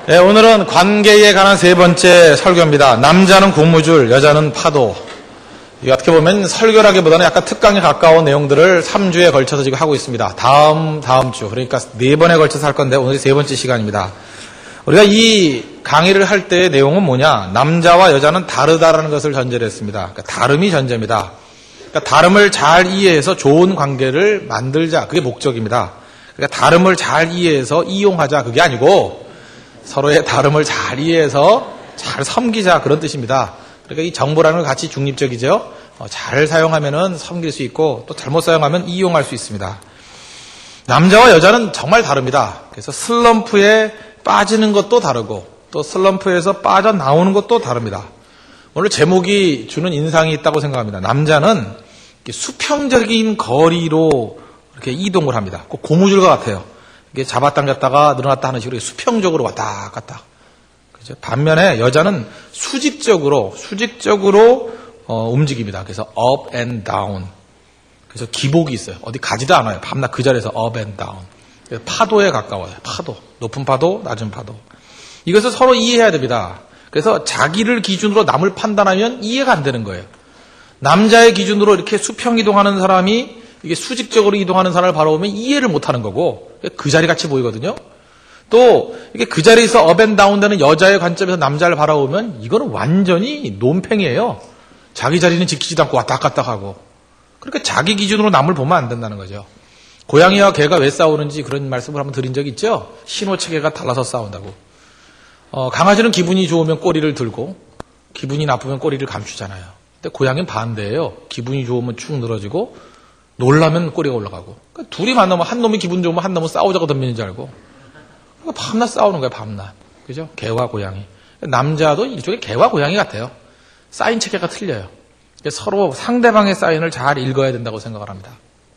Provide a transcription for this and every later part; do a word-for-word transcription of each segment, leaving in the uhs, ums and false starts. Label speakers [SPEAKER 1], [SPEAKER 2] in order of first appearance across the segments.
[SPEAKER 1] 네, 오늘은 관계에 관한 세 번째 설교입니다. 남자는 고무줄, 여자는 파도. 이 어떻게 보면 설교라기보다는 약간 특강에 가까운 내용들을 삼 주에 걸쳐서 지금 하고 있습니다. 다음, 다음 주. 그러니까 네 번에 걸쳐서 할 건데 오늘이 세 번째 시간입니다. 우리가 이 강의를 할 때의 내용은 뭐냐? 남자와 여자는 다르다라는 것을 전제를 했습니다. 그러니까 다름이 전제입니다. 그러니까 다름을 잘 이해해서 좋은 관계를 만들자. 그게 목적입니다. 그러니까 다름을 잘 이해해서 이용하자. 그게 아니고 서로의 다름을 잘 이해해서 잘 섬기자. 그런 뜻입니다. 그러니까 이 정보라는 건 같이 중립적이죠. 어, 잘 사용하면은 섬길 수 있고 또 잘못 사용하면 이용할 수 있습니다. 남자와 여자는 정말 다릅니다. 그래서 슬럼프에 빠지는 것도 다르고 또 슬럼프에서 빠져나오는 것도 다릅니다. 오늘 제목이 주는 인상이 있다고 생각합니다. 남자는 수평적인 거리로 이렇게 이동을 합니다. 꼭 고무줄과 같아요. 이게 잡아당겼다가 늘어났다 하는 식으로 수평적으로 왔다 갔다. 그죠? 반면에 여자는 수직적으로 수직적으로 어, 움직입니다. 그래서 up and down. 그래서 기복이 있어요. 어디 가지도 않아요. 밤낮 그 자리에서 up and down. 파도에 가까워요. 파도. 높은 파도, 낮은 파도. 이것을 서로 이해해야 됩니다. 그래서 자기를 기준으로 남을 판단하면 이해가 안 되는 거예요. 남자의 기준으로 이렇게 수평 이동하는 사람이 이게 수직적으로 이동하는 사람을 바라보면 이해를 못하는 거고 그 자리 같이 보이거든요. 또 이게 그 자리에서 업앤다운 되는 여자의 관점에서 남자를 바라보면 이거는 완전히 논팽이에요. 자기 자리는 지키지도 않고 왔다 갔다 하고. 그러니까 자기 기준으로 남을 보면 안 된다는 거죠. 고양이와 개가 왜 싸우는지 그런 말씀을 한번 드린 적 있죠. 신호체계가 달라서 싸운다고. 어, 강아지는 기분이 좋으면 꼬리를 들고 기분이 나쁘면 꼬리를 감추잖아요. 근데 고양이는 반대예요. 기분이 좋으면 축 늘어지고 놀라면 꼬리가 올라가고. 그러니까 둘이 만나면 한 놈이 기분 좋으면 한 놈은 싸우자고 덤비는 줄 알고. 그러니까 밤낮 싸우는 거예요. 밤낮. 그죠? 개와 고양이. 남자도 일종의 개와 고양이 같아요. 사인 체계가 틀려요. 서로 상대방의 사인을 잘 읽어야 된다고 생각을 합니다.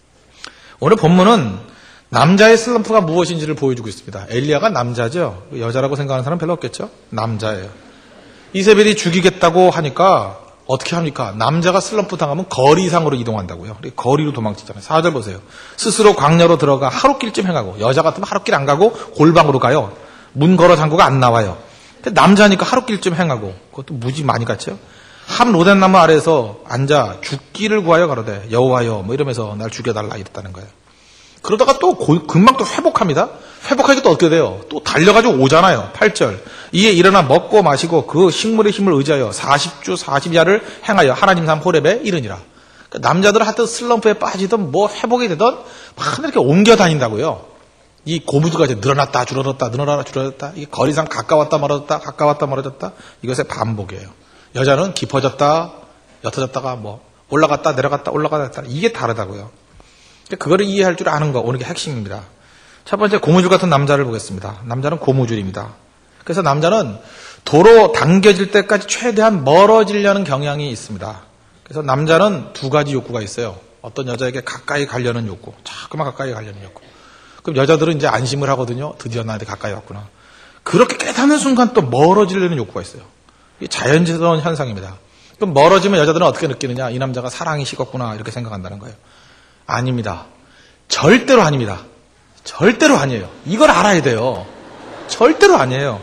[SPEAKER 1] 오늘 본문은 남자의 슬럼프가 무엇인지를 보여주고 있습니다. 엘리야가 남자죠. 여자라고 생각하는 사람 별로 없겠죠. 남자예요. 이세벨이 죽이겠다고 하니까 어떻게 합니까? 남자가 슬럼프 당하면 거리상으로 이동한다고요. 거리로 도망치잖아요. 사 절 보세요. 스스로 광야로 들어가 하루길쯤 행하고, 여자 같으면 하루길 안 가고 골방으로 가요. 문 걸어 잠그고 안 나와요. 근데 남자니까 하루길쯤 행하고, 그것도 무지 많이 갔죠. 한 로덴나무 아래에서 앉아 죽기를 구하여 가로되 여호와여 뭐 이러면서 날 죽여달라 이랬다는 거예요. 그러다가 또 고, 금방 또 회복합니다. 회복하니까 또 어떻게 돼요? 또 달려가지고 오잖아요. 팔 절. 이에 일어나 먹고 마시고 그 식물의 힘을 의지하여 사십 주 사십 야를 행하여 하나님 산 호렙에 이르니라. 그러니까 남자들은 하여튼 슬럼프에 빠지든 뭐 회복이 되든 막 이렇게 옮겨 다닌다고요. 이 고무줄가 이제 늘어났다 줄어들었다 늘어났다 줄어들었다. 이게 거리상 가까웠다 멀어졌다 가까웠다 멀어졌다. 이것의 반복이에요. 여자는 깊어졌다 옅어졌다가 뭐 올라갔다 내려갔다 올라갔다 이게 다르다고요. 그거를 이해할 줄 아는 거 오늘 게 핵심입니다. 첫 번째 고무줄 같은 남자를 보겠습니다. 남자는 고무줄입니다. 그래서 남자는 도로 당겨질 때까지 최대한 멀어지려는 경향이 있습니다. 그래서 남자는 두 가지 욕구가 있어요. 어떤 여자에게 가까이 가려는 욕구, 자꾸만 가까이 가려는 욕구. 그럼 여자들은 이제 안심을 하거든요. 드디어 나한테 가까이 왔구나. 그렇게 깨닫는 순간 또 멀어지려는 욕구가 있어요. 이게 자연스러운 현상입니다. 그럼 멀어지면 여자들은 어떻게 느끼느냐? 이 남자가 사랑이 식었구나 이렇게 생각한다는 거예요. 아닙니다. 절대로 아닙니다. 절대로 아니에요. 이걸 알아야 돼요. 절대로 아니에요.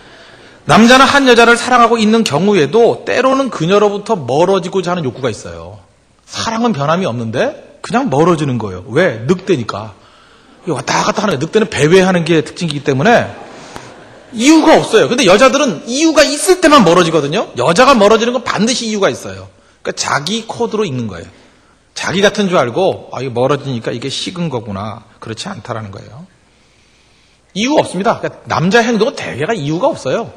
[SPEAKER 1] 남자는 한 여자를 사랑하고 있는 경우에도 때로는 그녀로부터 멀어지고자 하는 욕구가 있어요. 사랑은 변함이 없는데 그냥 멀어지는 거예요. 왜? 늑대니까. 왔다 갔다 하는 거예요. 늑대는 배회하는 게 특징이기 때문에 이유가 없어요. 근데 여자들은 이유가 있을 때만 멀어지거든요. 여자가 멀어지는 건 반드시 이유가 있어요. 그러니까 자기 코드로 있는 거예요. 자기 같은 줄 알고 아 이게 멀어지니까 이게 식은 거구나. 그렇지 않다라는 거예요. 이유가 없습니다. 그러니까 남자 행동은 대개가 이유가 없어요.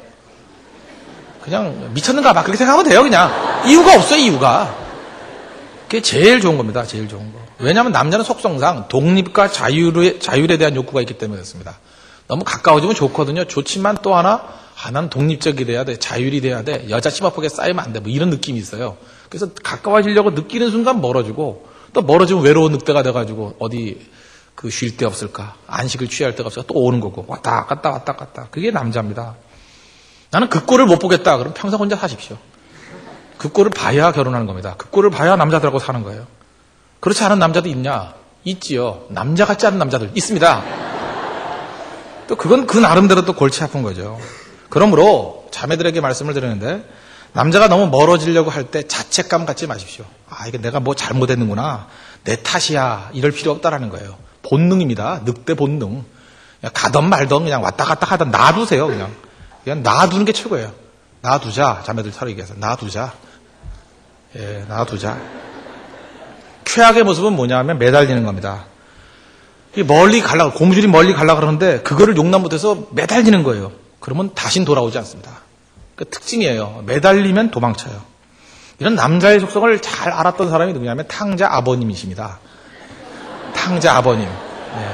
[SPEAKER 1] 그냥 미쳤는가 봐. 그렇게 생각하면 돼요. 그냥 이유가 없어요. 이유가. 그게 제일 좋은 겁니다. 제일 좋은 거. 왜냐하면 남자는 속성상 독립과 자율에, 자율에 대한 욕구가 있기 때문에 그렇습니다. 너무 가까워지면 좋거든요. 좋지만 또 하나 아, 난 독립적이 돼야 돼. 자율이 돼야 돼. 여자 치마폭에 쌓이면 안 돼. 뭐 이런 느낌이 있어요. 그래서 가까워지려고 느끼는 순간 멀어지고 또 멀어지면 외로운 늑대가 돼가지고 어디 그 쉴 데 없을까? 안식을 취할 데가 없을까? 또 오는 거고 왔다 갔다 왔다 갔다. 그게 남자입니다. 나는 그 꼴을 못 보겠다. 그럼 평생 혼자 사십시오. 그 꼴을 봐야 결혼하는 겁니다. 그 꼴을 봐야 남자들하고 사는 거예요. 그렇지 않은 남자도 있냐? 있지요. 남자 같지 않은 남자들 있습니다. 또 그건 그 나름대로 또 골치 아픈 거죠. 그러므로 자매들에게 말씀을 드리는데 남자가 너무 멀어지려고 할 때 자책감 갖지 마십시오. 아, 이게 내가 뭐 잘못했는구나. 내 탓이야. 이럴 필요 없다라는 거예요. 본능입니다. 늑대 본능. 그냥 가던 말던 그냥 왔다 갔다 하던 놔두세요. 그냥. 그냥 놔두는 게 최고예요. 놔두자. 자매들 서로 얘기해서 놔두자. 예, 놔두자. 최악의 모습은 뭐냐면 매달리는 겁니다. 멀리 가려고, 고무줄이 멀리 가려고 그러는데 그거를 용납 못해서 매달리는 거예요. 그러면 다신 돌아오지 않습니다. 그 특징이에요. 매달리면 도망쳐요. 이런 남자의 속성을 잘 알았던 사람이 누구냐면 탕자 아버님이십니다. 탕자 아버님. 네.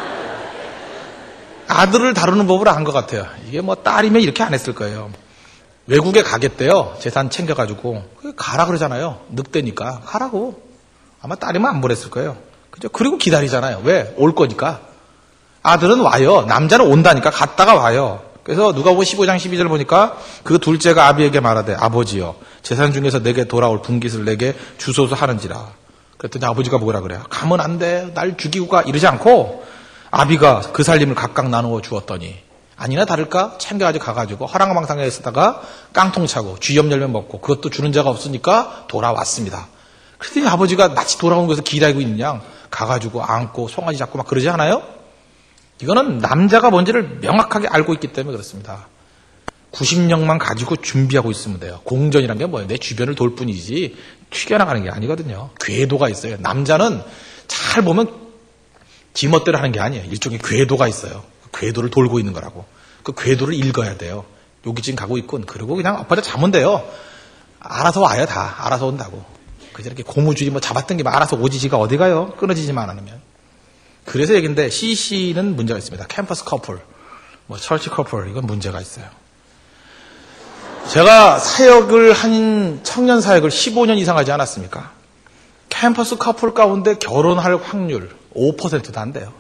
[SPEAKER 1] 아들을 다루는 법을 안 것 같아요. 이게 뭐 딸이면 이렇게 안 했을 거예요. 외국에 가겠대요. 재산 챙겨가지고. 가라 그러잖아요. 늑대니까. 가라고. 아마 딸이면 안 보냈을 거예요. 그죠? 그리고 기다리잖아요. 왜? 올 거니까. 아들은 와요. 남자는 온다니까. 갔다가 와요. 그래서 누가복음 십오 장 십이 절 보니까 그 둘째가 아비에게 말하되 아버지여 재산 중에서 내게 돌아올 분깃을 내게 주소서 하는지라. 그랬더니 아버지가 뭐라 그래요? 가면 안 돼. 날 죽이고 가. 이러지 않고 아비가 그 살림을 각각 나누어 주었더니 아니나 다를까 챙겨가지고 가가지고 허랑방탕에 있었다가 깡통 차고 쥐염 열매 먹고 그것도 주는 자가 없으니까 돌아왔습니다. 그랬더니 아버지가 마치 돌아온 것을 기다리고 있는 양 가가지고 안고 송아지 잡고 막 그러지 않아요? 이거는 남자가 뭔지를 명확하게 알고 있기 때문에 그렇습니다. 구심력만 가지고 준비하고 있으면 돼요. 공전이란 게 뭐예요? 내 주변을 돌 뿐이지 튀겨나가는 게 아니거든요. 궤도가 있어요. 남자는 잘 보면 지멋대로 하는 게 아니에요. 일종의 궤도가 있어요. 그 궤도를 돌고 있는 거라고. 그 궤도를 읽어야 돼요. 여기 지금 가고 있군. 그리고 그냥 엎어져 자면 돼요. 알아서 와요. 다 알아서 온다고. 그저 이렇게 고무줄이 뭐 잡았던 게 막 알아서 오지 지가 어디 가요? 끊어지지만 않으면. 그래서 얘기인데 씨씨는 문제가 있습니다. 캠퍼스 커플, 뭐 철치 커플 이건 문제가 있어요. 제가 사역을 한 청년 사역을 십오 년 이상 하지 않았습니까? 캠퍼스 커플 가운데 결혼할 확률 오 퍼센트도 안 돼요.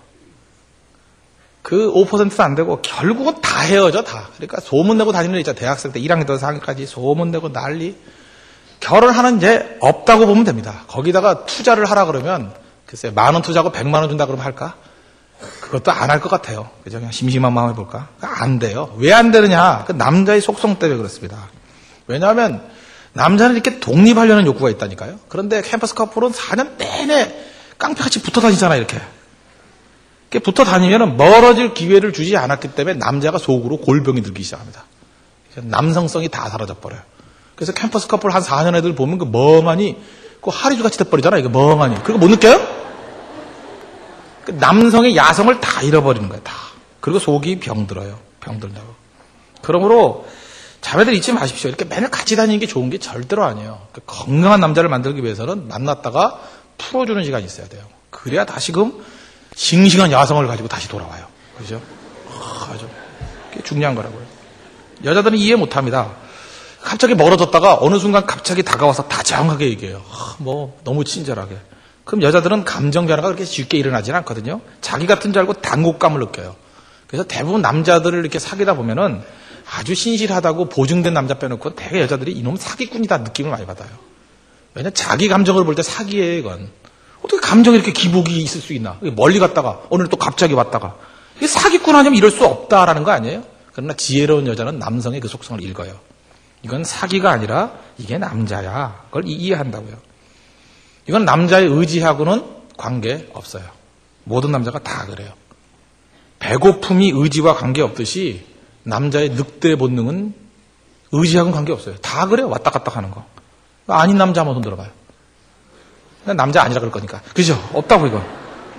[SPEAKER 1] 그 오 퍼센트도 안 되고 결국은 다 헤어져 다. 그러니까 소문내고 다니는 애 있잖아. 대학생 때 일 학년 때 사 학년까지 소문내고 난리. 결혼하는 게 없다고 보면 됩니다. 거기다가 투자를 하라 그러면 글쎄 만 원 투자하고 백만 원 준다 그러면 할까? 그것도 안 할 것 같아요. 그죠? 그냥 심심한 마음 해볼까? 안 돼요. 왜 안 되느냐? 그 남자의 속성 때문에 그렇습니다. 왜냐하면 남자는 이렇게 독립하려는 욕구가 있다니까요. 그런데 캠퍼스 커플은 사 년 내내 깡패같이 붙어 다니잖아요. 이렇게. 이렇게 붙어 다니면 멀어질 기회를 주지 않았기 때문에 남자가 속으로 골병이 들기 시작합니다. 남성성이 다 사라져 버려요. 그래서 캠퍼스 커플 한 사 년 애들 보면 그 멍하니 그 하리주 같이 돼버리잖아요. 이거 멍하니. 그거 못 느껴요? 그 남성의 야성을 다 잃어버리는 거예요. 다. 그리고 속이 병들어요. 병들다고. 그러므로 자매들 잊지 마십시오. 이렇게 맨날 같이 다니는 게 좋은 게 절대로 아니에요. 건강한 남자를 만들기 위해서는 만났다가 풀어주는 시간이 있어야 돼요. 그래야 다시금 싱싱한 야성을 가지고 다시 돌아와요. 그죠? 아주 중요한 거라고요. 여자들은 이해 못합니다. 갑자기 멀어졌다가 어느 순간 갑자기 다가와서 다정하게 얘기해요. 아, 뭐 너무 친절하게. 그럼 여자들은 감정 변화가 그렇게 쉽게 일어나지는 않거든요. 자기 같은 줄 알고 당혹감을 느껴요. 그래서 대부분 남자들을 이렇게 사귀다 보면은 아주 신실하다고 보증된 남자 빼놓고 대개 여자들이 이놈 사기꾼이다 느낌을 많이 받아요. 왜냐면 자기 감정을 볼 때 사기예요, 이건. 어떻게 감정에 이렇게 기복이 있을 수 있나? 멀리 갔다가 오늘 또 갑자기 왔다가. 이게 사기꾼 아니면 이럴 수 없다라는 거 아니에요? 그러나 지혜로운 여자는 남성의 그 속성을 읽어요. 이건 사기가 아니라 이게 남자야. 그걸 이해한다고요. 이건 남자의 의지하고는 관계 없어요. 모든 남자가 다 그래요. 배고픔이 의지와 관계없듯이 남자의 늑대 본능은 의지하고는 관계없어요. 다 그래요. 왔다 갔다 하는 거. 아닌 남자 한번 손 들어봐요. 남자 아니라 그럴 거니까. 그죠? 없다고 이건.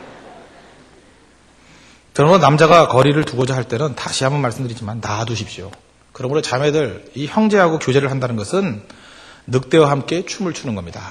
[SPEAKER 1] 그러므로 남자가 거리를 두고자 할 때는 다시 한번 말씀드리지만 놔두십시오. 그러므로 자매들, 이 형제하고 교제를 한다는 것은 늑대와 함께 춤을 추는 겁니다.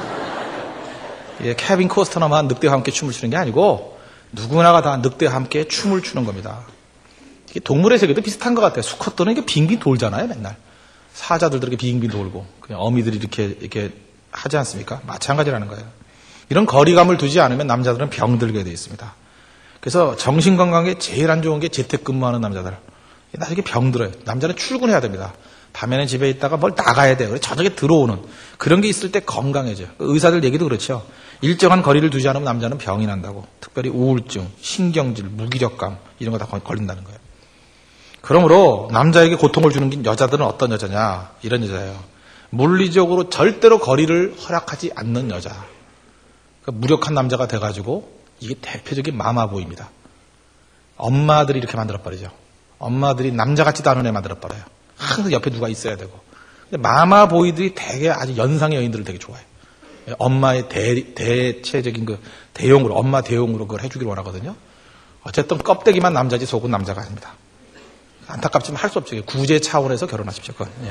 [SPEAKER 1] 예, 케빈 코스터너만 늑대와 함께 춤을 추는 게 아니고 누구나가 다 늑대와 함께 춤을 추는 겁니다. 이게 동물의 세계도 비슷한 것 같아요. 수컷들은 이게 빙빙 돌잖아요, 맨날. 사자들도 이렇게 빙빙 돌고, 그냥 어미들이 이렇게, 이렇게 하지 않습니까? 마찬가지라는 거예요. 이런 거리감을 두지 않으면 남자들은 병들게 되어 있습니다. 그래서 정신건강에 제일 안 좋은 게 재택근무하는 남자들. 나중에 병들어요. 남자는 출근해야 됩니다. 밤에는 집에 있다가 뭘 나가야 돼요. 그래서 저녁에 들어오는 그런 게 있을 때 건강해져요. 의사들 얘기도 그렇죠. 일정한 거리를 두지 않으면 남자는 병이 난다고. 특별히 우울증, 신경질, 무기력감 이런 거 다 걸린다는 거예요. 그러므로 남자에게 고통을 주는 게 여자들은 어떤 여자냐? 이런 여자예요. 물리적으로 절대로 거리를 허락하지 않는 여자. 그러니까 무력한 남자가 돼가지고 이게 대표적인 마마보이입니다. 엄마들이 이렇게 만들어버리죠. 엄마들이 남자 같지도 않은 애 만들어버려요. 항상 옆에 누가 있어야 되고. 근데 마마보이들이 되게 아주 연상의 여인들을 되게 좋아해요. 엄마의 대, 대체적인 그 대용으로, 엄마 대용으로 그걸 해주기를 원하거든요. 어쨌든 껍데기만 남자지 속은 남자가 아닙니다. 안타깝지만 할 수 없죠. 구제 차원에서 결혼하십시오. 그건. 예.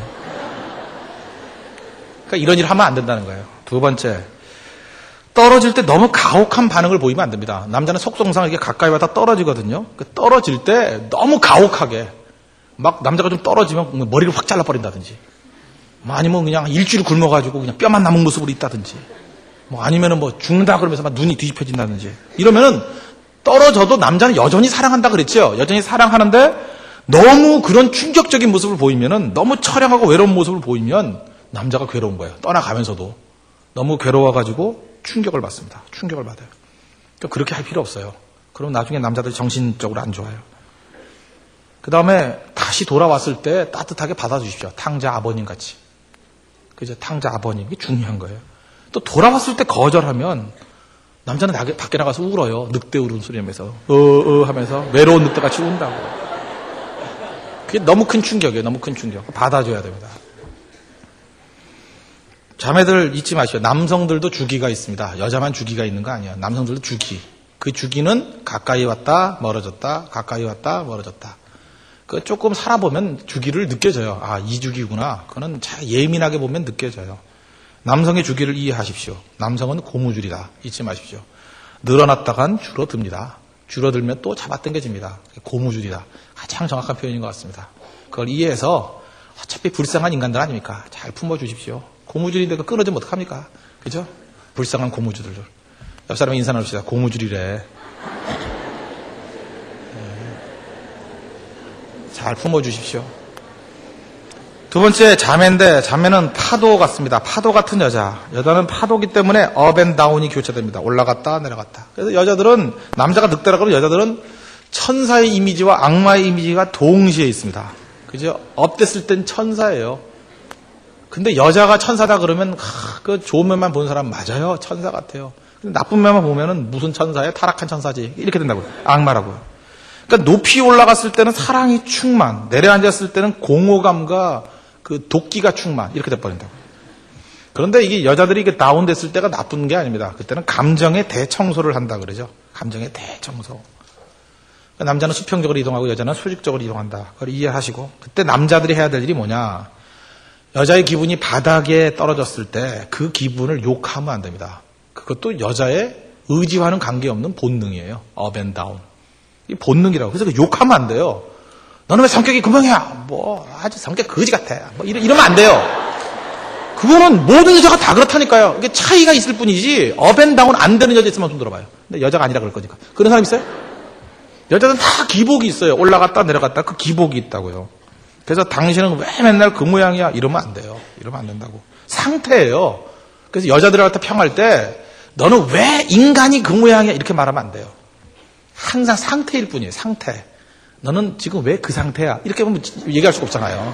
[SPEAKER 1] 그러니까 이런 일 하면 안 된다는 거예요. 두 번째, 떨어질 때 너무 가혹한 반응을 보이면 안 됩니다. 남자는 속성상 이렇게 가까이 와다 떨어지거든요. 떨어질 때 너무 가혹하게 막 남자가 좀 떨어지면 머리를 확 잘라버린다든지, 뭐 아니면 그냥 일주일 굶어가지고 그냥 뼈만 남은 모습으로 있다든지, 뭐 아니면은 뭐 죽는다 그러면서 막 눈이 뒤집혀진다든지, 이러면은 떨어져도 남자는 여전히 사랑한다 그랬죠. 여전히 사랑하는데 너무 그런 충격적인 모습을 보이면은, 너무 처량하고 외로운 모습을 보이면 남자가 괴로운 거예요. 떠나가면서도 너무 괴로워가지고 충격을 받습니다. 충격을 받아요. 그러니까 그렇게 할 필요 없어요. 그럼 나중에 남자들이 정신적으로 안 좋아요. 그 다음에 다시 돌아왔을 때 따뜻하게 받아주십시오. 탕자 아버님 같이. 그죠? 탕자 아버님. 이게 중요한 거예요. 또 돌아왔을 때 거절하면 남자는 밖에 나가서 울어요. 늑대 울음 소리 하면서. 어, 어 하면서 외로운 늑대같이 운다고. 그게 너무 큰 충격이에요. 너무 큰 충격. 받아줘야 됩니다. 자매들 잊지 마시오. 남성들도 주기가 있습니다. 여자만 주기가 있는 거 아니에요. 남성들도 주기. 그 주기는 가까이 왔다 멀어졌다, 가까이 왔다 멀어졌다. 그 조금 살아보면 주기를 느껴져요. 아, 이 주기구나. 그거는 잘 예민하게 보면 느껴져요. 남성의 주기를 이해하십시오. 남성은 고무줄이다. 잊지 마십시오. 늘어났다간 줄어듭니다. 줄어들면 또 잡아당겨집니다. 고무줄이다. 가장 정확한 표현인 것 같습니다. 그걸 이해해서 어차피 불쌍한 인간들 아닙니까? 잘 품어주십시오. 고무줄인데 그 끊어지면 어떡합니까? 그죠? 불쌍한 고무줄들. 옆 사람에 인사 나눕시다. 고무줄이래. 네. 잘 품어주십시오. 두 번째, 자매인데, 자매는 파도 같습니다. 파도 같은 여자. 여자는 파도기 때문에 업 앤 다운이 교차됩니다. 올라갔다 내려갔다. 그래서 여자들은, 남자가 늑대라 그러면 여자들은 천사의 이미지와 악마의 이미지가 동시에 있습니다. 그죠? 업 됐을 땐 천사예요. 근데 여자가 천사다 그러면 하, 그 좋은 면만 보는 사람 맞아요. 천사 같아요. 근데 나쁜 면만 보면은 무슨 천사예요? 타락한 천사지. 이렇게 된다고요. 악마라고요. 그러니까 높이 올라갔을 때는 사랑이 충만, 내려앉았을 때는 공허감과 그 도끼가 충만, 이렇게 돼버린다고요. 그런데 이게 여자들이 이게 다운됐을 때가 나쁜 게 아닙니다. 그때는 감정의 대청소를 한다 그러죠. 감정의 대청소. 그러니까 남자는 수평적으로 이동하고 여자는 수직적으로 이동한다. 그걸 이해하시고, 그때 남자들이 해야 될 일이 뭐냐? 여자의 기분이 바닥에 떨어졌을 때 그 기분을 욕하면 안 됩니다. 그것도 여자의 의지와는 관계없는 본능이에요. 업 앤 다운. 이 본능이라고. 그래서 그 욕하면 안 돼요. 너는 왜 성격이 금방이야? 뭐 아주 성격 거지 같아. 뭐 이러, 이러면 안 돼요. 그거는 모든 여자가 다 그렇다니까요. 이게 차이가 있을 뿐이지 업 앤 다운 안 되는 여자 있으면 좀 들어봐요. 근데 여자가 아니라 그럴 거니까. 그런 사람 있어요? 여자들은 다 기복이 있어요. 올라갔다 내려갔다 그 기복이 있다고요. 그래서 당신은 왜 맨날 그 모양이야? 이러면 안 돼요. 이러면 안 된다고. 상태예요. 그래서 여자들한테 평할 때 너는 왜 인간이 그 모양이야? 이렇게 말하면 안 돼요. 항상 상태일 뿐이에요. 상태. 너는 지금 왜 그 상태야? 이렇게 보면 얘기할 수가 없잖아요.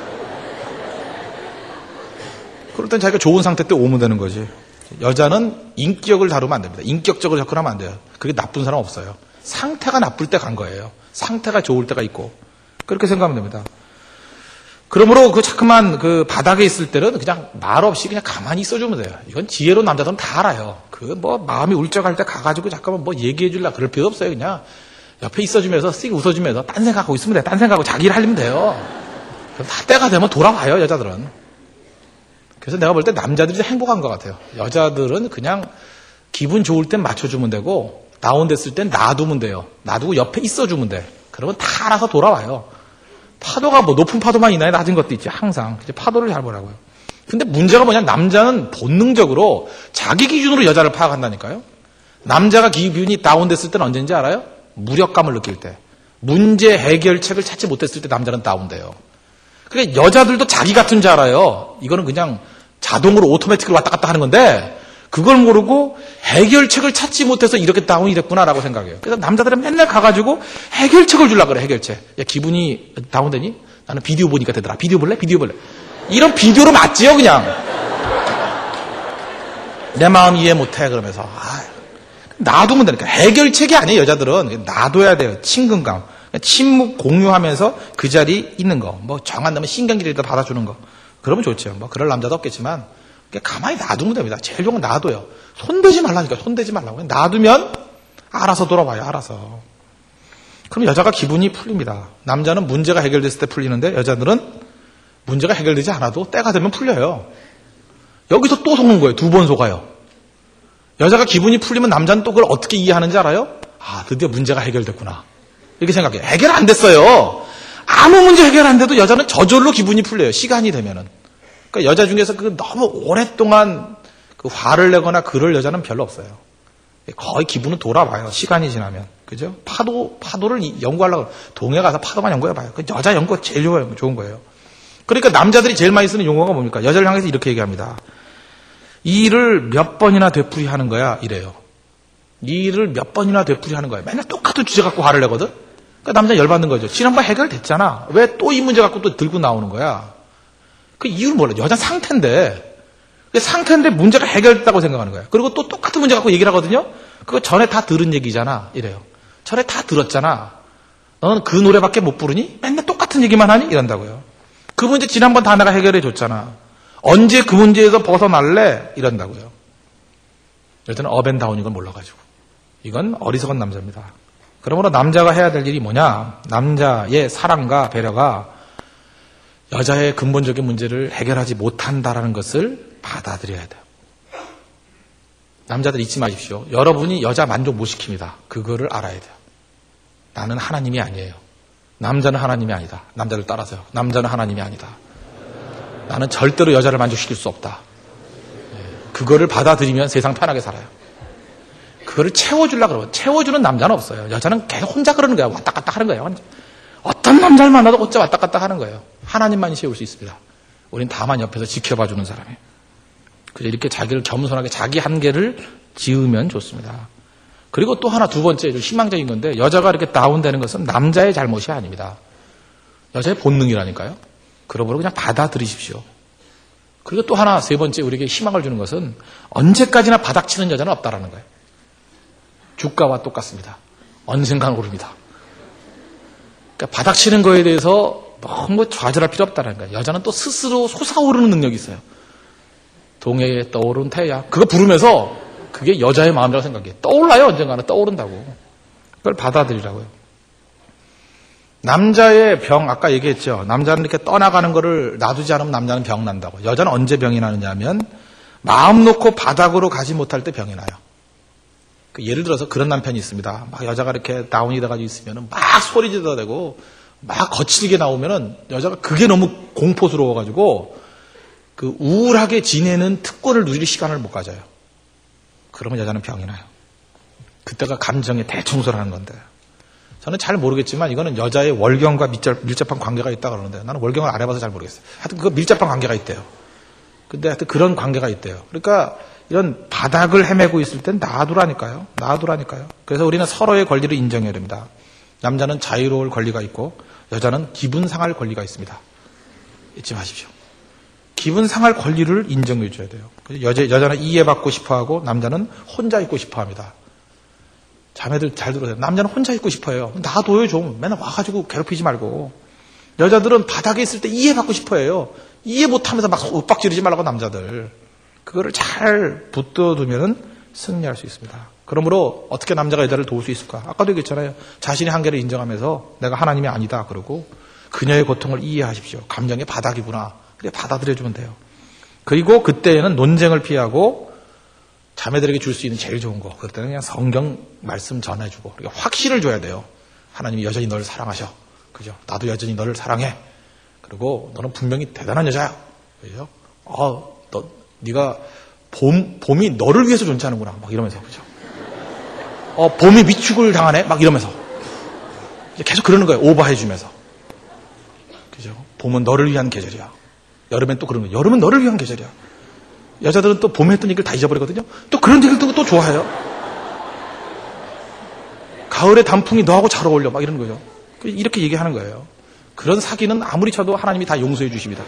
[SPEAKER 1] 그럴 땐 자기가 좋은 상태 때 오면 되는 거지. 여자는 인격을 다루면 안 됩니다. 인격적으로 접근하면 안 돼요. 그게 나쁜 사람 없어요. 상태가 나쁠 때 간 거예요. 상태가 좋을 때가 있고. 그렇게 생각하면 됩니다. 그러므로 그 자꾸만 그 바닥에 있을 때는 그냥 말 없이 그냥 가만히 있어주면 돼요. 이건 지혜로운 남자들은 다 알아요. 그 뭐 마음이 울적할 때 가가지고 잠깐만 뭐 얘기해 줄라 그럴 필요 없어요. 그냥 옆에 있어주면서 씩 웃어주면서 딴 생각하고 있으면 돼요. 딴 생각하고 자기 일 하려면 돼요. 그럼 다 때가 되면 돌아와요. 여자들은. 그래서 내가 볼 때 남자들이 행복한 것 같아요. 여자들은 그냥 기분 좋을 땐 맞춰주면 되고 다운됐을 땐 놔두면 돼요. 놔두고 옆에 있어주면 돼. 그러면 다 알아서 돌아와요. 파도가 뭐 높은 파도만 있나요? 낮은 것도 있지. 항상. 파도를 잘 보라고요. 근데 문제가 뭐냐? 남자는 본능적으로 자기 기준으로 여자를 파악한다니까요. 남자가 기분이 다운됐을 때는 언제인지 알아요? 무력감을 느낄 때. 문제 해결책을 찾지 못했을 때 남자는 다운돼요. 그러니까 여자들도 자기 같은 줄 알아요. 이거는 그냥 자동으로 오토매틱으로 왔다 갔다 하는 건데 그걸 모르고 해결책을 찾지 못해서 이렇게 다운이 됐구나라고 생각해요. 그래서 남자들은 맨날 가가지고 해결책을 주려고 그래. 해결책. 야, 기분이 다운되니? 나는 비디오 보니까 되더라. 비디오 볼래? 비디오 볼래? 이런 비디오로 맞지요 그냥. 내 마음 이해 못해 그러면서. 아, 놔두면 되니까. 해결책이 아니에요. 여자들은. 놔둬야 돼요. 친근감. 침묵 공유하면서 그 자리에 있는 거. 뭐 정한 다음에 신경질이라도 받아주는 거. 그러면 좋죠. 뭐 그럴 남자도 없겠지만 가만히 놔두면 됩니다. 제일 좋은 건 놔둬요. 손대지 말라니까. 손대지 말라고. 놔두면 알아서 돌아와요. 알아서. 그럼 여자가 기분이 풀립니다. 남자는 문제가 해결됐을 때 풀리는데 여자들은 문제가 해결되지 않아도 때가 되면 풀려요. 여기서 또 속는 거예요. 두 번 속아요. 여자가 기분이 풀리면 남자는 또 그걸 어떻게 이해하는지 알아요? 아, 드디어 문제가 해결됐구나. 이렇게 생각해요. 해결 안 됐어요. 아무 문제 해결 안 돼도 여자는 저절로 기분이 풀려요. 시간이 되면은. 그러니까 여자 중에서 그 너무 오랫동안 그 화를 내거나 그럴 여자는 별로 없어요. 거의 기분은 돌아와요. 시간이 지나면. 그죠? 파도, 파도를 연구하려고, 동해 가서 파도만 연구해봐요. 그 여자 연구가 제일 좋은 거예요. 그러니까 남자들이 제일 많이 쓰는 용어가 뭡니까? 여자를 향해서 이렇게 얘기합니다. 이 일을 몇 번이나 되풀이 하는 거야? 이래요. 이 일을 몇 번이나 되풀이 하는 거야. 맨날 똑같은 주제 갖고 화를 내거든? 그러니까 남자 열받는 거죠. 지난번 해결됐잖아. 왜 또 이 문제 갖고 또 들고 나오는 거야? 그 이유를 몰라. 여자 상태인데. 상태인데 문제가 해결됐다고 생각하는 거야. 그리고 또 똑같은 문제 갖고 얘기를 하거든요? 그거 전에 다 들은 얘기잖아. 이래요. 전에 다 들었잖아. 너는 그 노래밖에 못 부르니? 맨날 똑같은 얘기만 하니? 이런다고요. 그 문제 지난번 다 내가 해결해 줬잖아. 언제 그 문제에서 벗어날래? 이런다고요. 여자는 업앤다운인 걸 몰라가지고. 이건 어리석은 남자입니다. 그러므로 남자가 해야 될 일이 뭐냐? 남자의 사랑과 배려가 여자의 근본적인 문제를 해결하지 못한다라는 것을 받아들여야 돼요. 남자들 잊지 마십시오. 여러분이 여자 만족 못 시킵니다. 그거를 알아야 돼요. 나는 하나님이 아니에요. 남자는 하나님이 아니다. 남자를 따라서요. 남자는 하나님이 아니다. 나는 절대로 여자를 만족시킬 수 없다. 그거를 받아들이면 세상 편하게 살아요. 그거를 채워주려고 그러고 채워주는 남자는 없어요. 여자는 계속 혼자 그러는 거야. 왔다 갔다 하는 거예요. 어떤 남자를 만나도 혼자 왔다 갔다 하는 거예요. 하나님만이 채울 수 있습니다. 우린 다만 옆에서 지켜봐주는 사람이에요. 그래서 이렇게 자기를 겸손하게 자기 한계를 지으면 좋습니다. 그리고 또 하나 두 번째 희망적인 건데 여자가 이렇게 다운되는 것은 남자의 잘못이 아닙니다. 여자의 본능이라니까요. 그러므로 그냥 받아들이십시오. 그리고 또 하나 세 번째 우리에게 희망을 주는 것은 언제까지나 바닥치는 여자는 없다라는 거예요. 주가와 똑같습니다. 언젠가는 오릅니다. 그러니까 바닥치는 거에 대해서 너무 좌절할 필요 없다는 거예요. 여자는 또 스스로 솟아오르는 능력이 있어요. 동해에 떠오른 태양. 그거 부르면서 그게 여자의 마음이라고 생각해요. 떠올라요. 언젠가는 떠오른다고. 그걸 받아들이라고요. 남자의 병, 아까 얘기했죠. 남자는 이렇게 떠나가는 거를 놔두지 않으면 남자는 병 난다고. 여자는 언제 병이 나느냐 하면 마음 놓고 바닥으로 가지 못할 때 병이 나요. 그 예를 들어서 그런 남편이 있습니다. 막 여자가 이렇게 다운이 돼가지고 있으면 막 소리 지르다대고 막 거칠게 나오면은 여자가 그게 너무 공포스러워가지고 그 우울하게 지내는 특권을 누릴 시간을 못 가져요. 그러면 여자는 병이 나요. 그때가 감정의 대청소를 하는 건데. 저는 잘 모르겠지만 이거는 여자의 월경과 밀접, 밀접한 관계가 있다 그러는데 나는 월경을 안 해봐서 잘 모르겠어요. 하여튼 그 밀접한 관계가 있대요. 근데 하여튼 그런 관계가 있대요. 그러니까 이런 바닥을 헤매고 있을 땐 놔두라니까요. 놔두라니까요. 그래서 우리는 서로의 권리를 인정해야 됩니다. 남자는 자유로울 권리가 있고 여자는 기분 상할 권리가 있습니다. 잊지 마십시오. 기분 상할 권리를 인정해 줘야 돼요. 여자, 여자는 이해받고 싶어하고 남자는 혼자 있고 싶어합니다. 자매들 잘 들으세요. 남자는 혼자 있고 싶어해요. 놔둬요 좀. 맨날 와가지고 괴롭히지 말고. 여자들은 바닥에 있을 때 이해받고 싶어해요. 이해 못하면서 막 윽박지르지 말라고 남자들. 그거를 잘 붙들어두면 승리할 수 있습니다. 그러므로 어떻게 남자가 여자를 도울 수 있을까? 아까도 얘기했잖아요. 자신의 한계를 인정하면서 내가 하나님이 아니다 그러고 그녀의 고통을 이해하십시오. 감정의 바닥이구나. 그래 받아들여주면 돼요. 그리고 그때에는 논쟁을 피하고 자매들에게 줄 수 있는 제일 좋은 거. 그때는 그냥 성경 말씀 전해주고 확신을 줘야 돼요. 하나님이 여전히 너를 사랑하셔. 그죠? 나도 여전히 너를 사랑해. 그리고 너는 분명히 대단한 여자야. 그죠? 어, 너, 네가 봄, 봄이 너를 위해서 존재하는구나. 막 이러면서. 그죠? 어, 봄이 위축을 당하네? 막 이러면서. 계속 그러는 거예요. 오버해주면서. 그죠? 봄은 너를 위한 계절이야. 여름엔 또 그런 거예요. 여름은 너를 위한 계절이야. 여자들은 또 봄에 했던 얘기를 다 잊어버리거든요. 또 그런 얘기를 듣고 또 좋아해요. 가을에 단풍이 너하고 잘 어울려. 막 이러는 거죠. 이렇게 얘기하는 거예요. 그런 사기는 아무리 쳐도 하나님이 다 용서해 주십니다.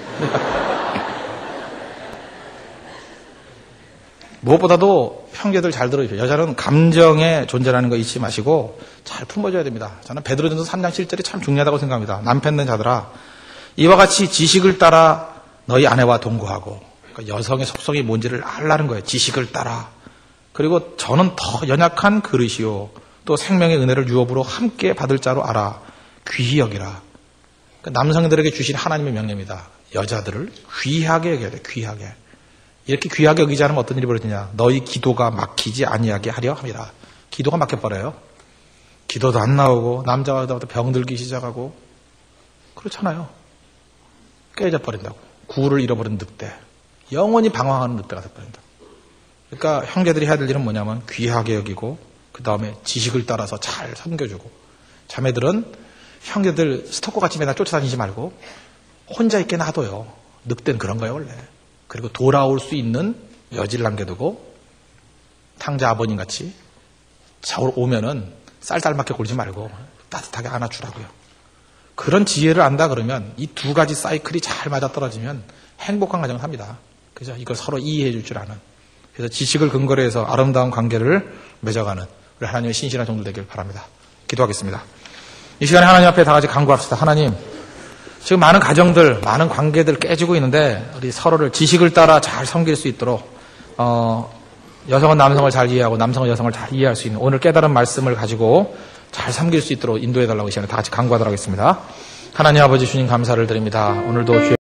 [SPEAKER 1] 무엇보다도 형제들 잘 들어주세요. 여자는 감정의 존재라는 거 잊지 마시고 잘 품어줘야 됩니다. 저는 베드로전서 삼 장 칠 절이 참 중요하다고 생각합니다. 남편 된 자들아, 이와 같이 지식을 따라 너희 아내와 동거하고, 그러니까 여성의 속성이 뭔지를 알라는 거예요. 지식을 따라. 그리고 저는 더 연약한 그릇이요, 또 생명의 은혜를 유업으로 함께 받을 자로 알아. 귀히 여기라. 그러니까 남성들에게 주신 하나님의 명령입니다. 여자들을 귀하게 여겨야 돼. 귀하게. 이렇게 귀하게 여기지 않으면 어떤 일이 벌어지냐. 너희 기도가 막히지 아니하게 하려 함이라. 기도가 막혀버려요. 기도도 안 나오고 남자가 병들기 시작하고 그렇잖아요. 깨져버린다고. 구를 잃어버린 늑대. 영원히 방황하는 늑대가 돼버린다. 그러니까 형제들이 해야 될 일은 뭐냐면 귀하게 여기고 그 다음에 지식을 따라서 잘 섬겨주고, 자매들은 형제들 스토커같이 맨날 쫓아다니지 말고 혼자 있게 놔둬요. 늑대는 그런 거예요 원래. 그리고 돌아올 수 있는 여지를 남겨두고 탕자 아버님같이 저로 오면은 쌀쌀맞게 굴지 말고 따뜻하게 안아주라고요. 그런 지혜를 안다 그러면 이 두 가지 사이클이 잘 맞아떨어지면 행복한 가정을 삽니다. 그죠? 이걸 서로 이해해 줄 줄 아는. 그래서 지식을 근거로 해서 아름다운 관계를 맺어가는 우리 하나님의 신실한 종들 되길 바랍니다. 기도하겠습니다. 이 시간에 하나님 앞에 다 같이 간구합시다. 하나님, 지금 많은 가정들, 많은 관계들 깨지고 있는데 우리 서로를 지식을 따라 잘 섬길 수 있도록 어, 여성은 남성을 잘 이해하고 남성은 여성을 잘 이해할 수 있는 오늘 깨달은 말씀을 가지고 잘 섬길 수 있도록 인도해달라고 이 시간에 다 같이 간구하도록 하겠습니다. 하나님 아버지 주님 감사를 드립니다. 오늘도 주의